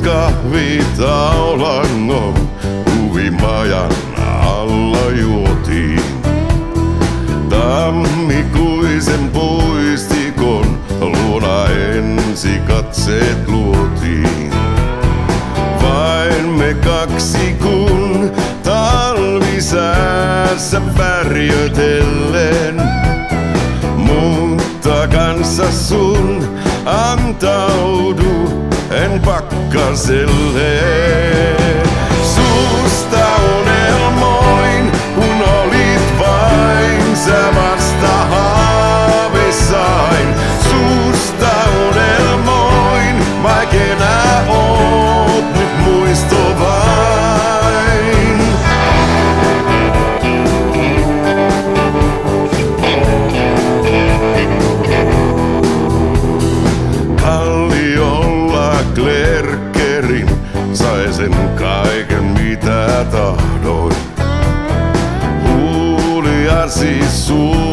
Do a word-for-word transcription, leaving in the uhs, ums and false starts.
kahvit aulangon, uimajan alla juotiin. Tammikuisen puistikon luona ensi katseet luotiin. Vain me kaksi kun talvisäässä värjötellen, mutta kanssa sun antaudu en pakkaselle. Susta unelmoin, kun olit vain sä vasta haaveissain. Susta unelmoin, vaik enää oot nyt muisto vain. Kalliolla Klerkerin sai sen kaiken mitä tahdoin. Huuliasi suu